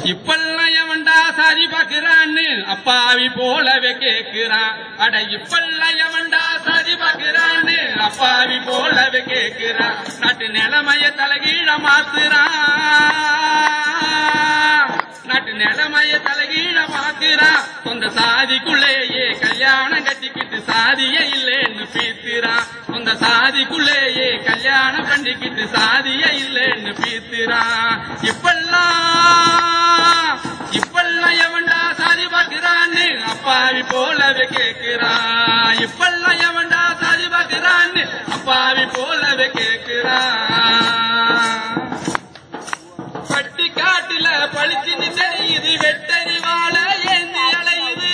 இப்பெல்லாம் எவன்டா சாதி பாக்குறான்னு அப்பாவி போலவே கேக்குறான். அட இப்பெல்லாம் எவன்டா சாதி பாக்குறான்னு அப்பாவி போலவே கேக்குறான். நாட்டு நிலைமைய தலைகீழ மாத்துறான். நாட்டு நிலைமைய தலைகீழ மாத்துறான். சொந்த சாதிக்குள்ளேயே கல்யாணம் கட்டிக்கிட்டு சாதியே இல்லைன்னு பீத்துறான். சொந்த சாதிக்குள்ளேயே கல்யாணம் பண்ணிக்கிட்டு சாதியே இல்லைன்னு பீத்துறான். இப்பெல்லாம் எவன்டா சாதி பாக்குறான்னு அப்பாவி போலவே கேக்குறான். இப்பெல்லாம் எவன்டா சாதி பாக்குறான்னு அப்பாவி போலவே கேக்குறான். பட்டி காட்டுல பளிச்சுன்னு தெரியுது வெட்டறி வாழ ஏந்தி அலையுது.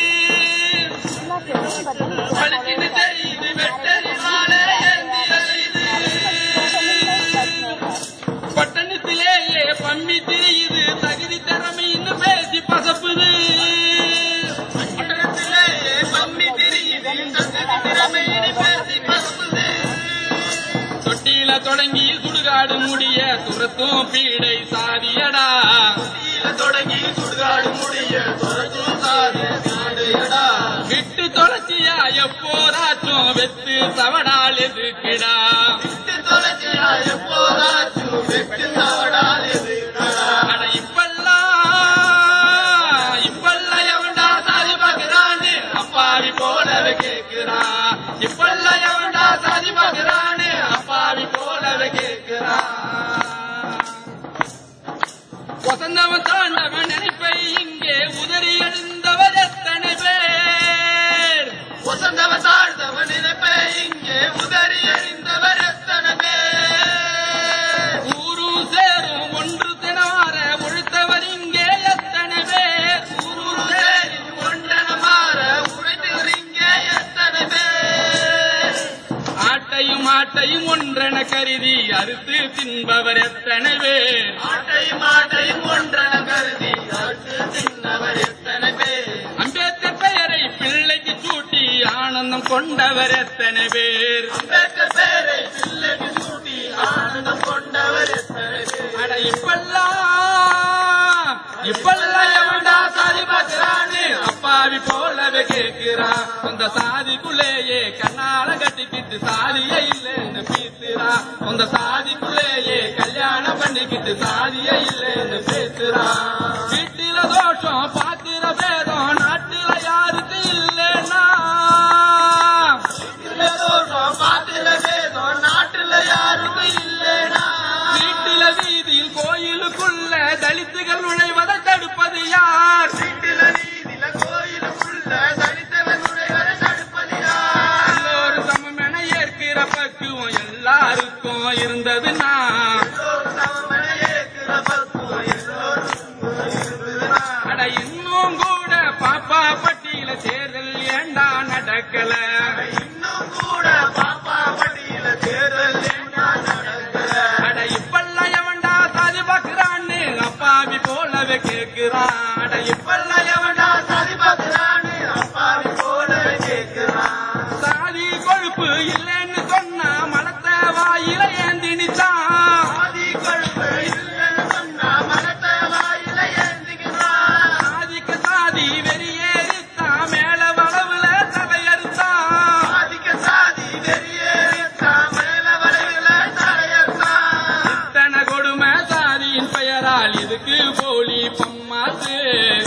பளிச்சுன்னு தெரியுது வெட்டறி வாழ ஏந்தி அலையுது. பட்டணத்திலேயே பம்மி திரியுது தகுதி திறமைன்னு பேசி பசப்புது. பட்டணத்திலேயே பம்மி திரியுது தகுதி திறமைன்னு பேசி பசப்புது. தொட்டியில தொடங்கி சுடுகாடு முடிய துரத்தும் பீடை சாதியடா. தொட்டியில தொடங்கி சுடுகாடு முடிய துரத்தும் சாதியடா. விட்டு தொலைச்சியா எப்போதாச்சும் வெத்து தவடால் எதுக்கிடா. விட்டு தொலைச்சியா எப்போதாச்சும் வெட்டு தவடால் எதுக்கடா. அட இப்பெல்லாம் எவன்டா சாதி பாக்குறான்னு அப்பாவி போலவே கேக்குறான். இப்பெல்லாம் எவன்டா சாதி பாக்குறான்னு அப்பாவி போலவே கேக்குறான். வசந்தவன் தாண்டவன் நினைப்பை இங்கே உதறி எழுந்தவர் எத்தனை பேர். வசந்தவன் தாழ்ந்தவன் நினைப்பை இங்கே உதறி எழுந்தவர் எத்தனை பேர். ஊரும் சேரும் ஒன்று தினமாற உழைத்தவர் இங்கே எத்தனை பேர். ஊரும் சேரும் ஒன்றன மாற உழைத்தவர் இங்கே எத்தனை பேர். ஆட்டையும் ஆட்டையும் ஒன்றென கருதி அறுத்து தின்பவர் எத்தனை பேர். ஆட்டையும் ஆட்டையும் ஒன்றென கருதி அறுத்து தின்பவர் எத்தனை பேர். அம்பேத்கர் பெயரை பிள்ளைக்கு சூட்டி ஆனந்தம் கொண்டவர் எத்தனை பேர். அம்பேத்கர் பெயரை பிள்ளைக்கு சூட்டி ஆனந்தம் கொண்டவர் எத்தனை பேர். அட இப்பெல்லாம் எவன்டா சாதி பாக்குறான்னு அப்பாவி போலவே கேக்குறான். அந்த சாதிக்குள்ளேயே கண்ணால கட்டிக்கிட்டு சாதியே இல்லைன்னு பீத்துறான். அந்த சாதிக்குள்ளேயே கல்யாணம் பண்ணிக்கிட்டு சாதியே இல்லைன்னு பேசுறான். வீட்டில தோஷம் பாக்குற பேதம் நாட்டுல யாருக்கு இல்லைன்னா. வீட்டில தோஷம் பாக்குற பேதம் நாட்டுல யாருக்கு இல்லைன்னா. வீட்டில வீதியில் கோயிலுக்குள்ள தலித்துகள் நுழைவதை தடுப்பது யார். வீட்டில வீதியில கோயிலுக்குள்ள தலித்துகள் நுழைவதை தடுப்பது யார். எல்லோரும் சமம் என ஏற்கிற பக்குவம் எல்லாருக்கும் இருந்ததுன்னா. அட இன்னும் கூட பாப்பா பட்டியல தேர்தல் ஏண்டா நடக்கல. இன்னும் கூட பாப்பா பட்டியல தேர்தல் ஏண்டா நடக்கல. அட இப்பெல்லாம் எவன்டா சாதி பாக்குறான்னு அப்பாவி போலவே கேக்குறான். அட இப்பெல்லாம் எவன்டா சாதி பாக்குறான்னு அப்பாவி போலவே கேக்குறான். சாதி கொழுப்பு இல்லைன்னு சொன்னா மலத்தை வாயில ஏந்தி நிச்சான். சாதி கொழுப்பு இல்லைன்னு சொன்னா மலத்தை வாயில ஏந்திக்கிறான். சாதிக்கு சாதி வெறியேறித்தான் மேல வளவுல தலையறுத்தான். சாதிக்கு சாதி வெறியேறித்தான் மேல வளவுல தலையறுத்தான். இத்தனை கொடுமை சாதியின் பெயரால் இதுக்கு போலி பம்மாத்து.